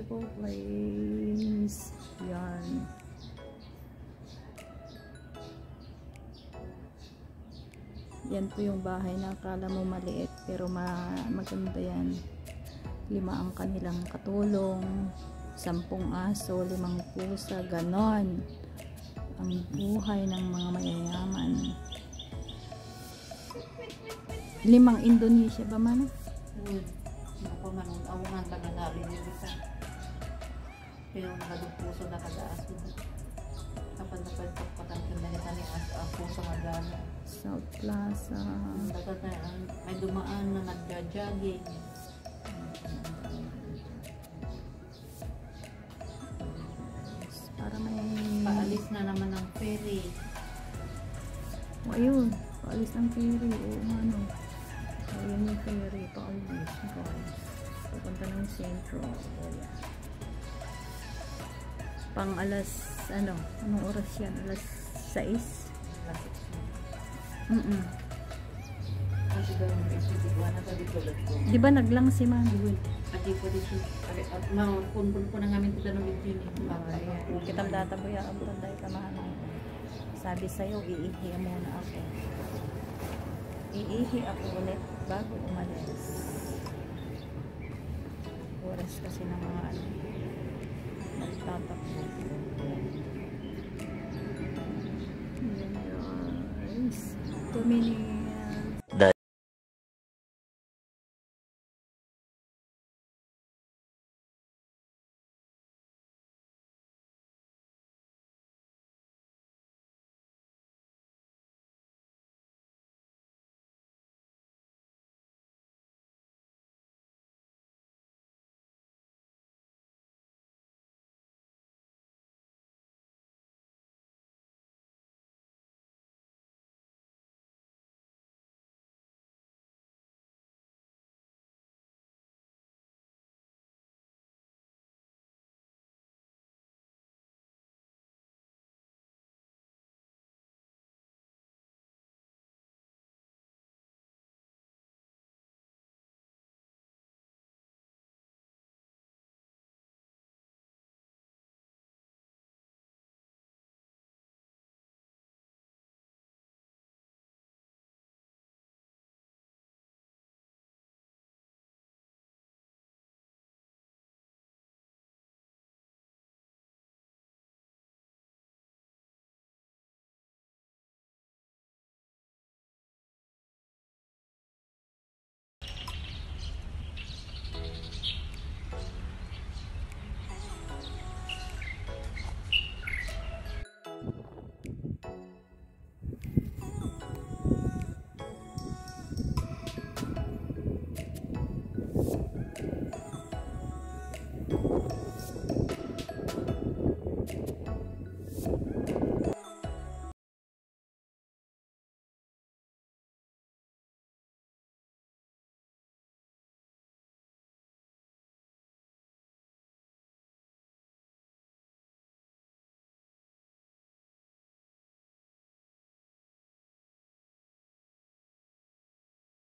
beautiful place. Yan. Yan po yung bahay na akala mo maliit pero maganda yan. 5 ang kanilang katulong, 10 aso, 5 pusa, ganon ang buhay ng mga mayayaman. 5 Indonesia ba man? Ako man, awangan lang ang labi niyo isa. Pero nakadupuso na kagaas mo. Kapag napagpapatang kinahita ni puso nga gano'n. South Plaza. Dapat na may dumaan na nagja-jogging. Para may paalis na naman ng ferry. O ayun, paalis ng ferry. O ano. Ayun yung ferry, paalis. Pupunta ng sentro. O yan. Pang alas, anong oras yan? Alas 6? Di ba naglang si Mami? Adi po dito. At mapunpun po na namin ito ng video ni Kitang data po yung abunday kamahan. Sabi sa'yo, iihi muna ako. Iihi ako ulit bago umalis. Oras kasi ng mga nagtatakbo. Yan guys. 2 minutes.